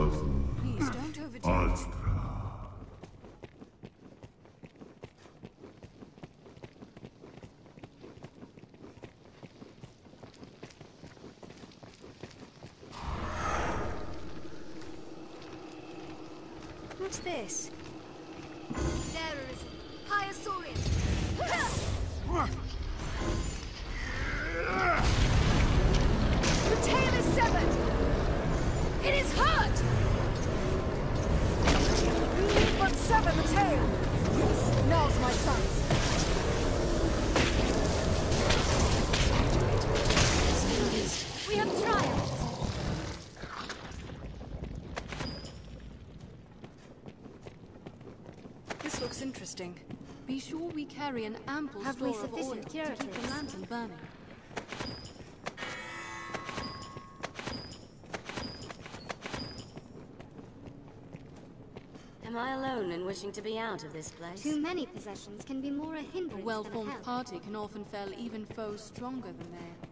Please don't overdo it. What's this? Terrorism. Hyosaurian. The tail is severed. It is hurt. You need but sever the tail. Yes, now's my chance. We have triumphed. This looks interesting. Be sure we carry an ample Have store we of oil sufficient to keep the curatives? lantern burning. Am I alone in wishing to be out of this place? Too many possessions can be more a A hindrance than a well-formed help. party can often fell even foes stronger than they.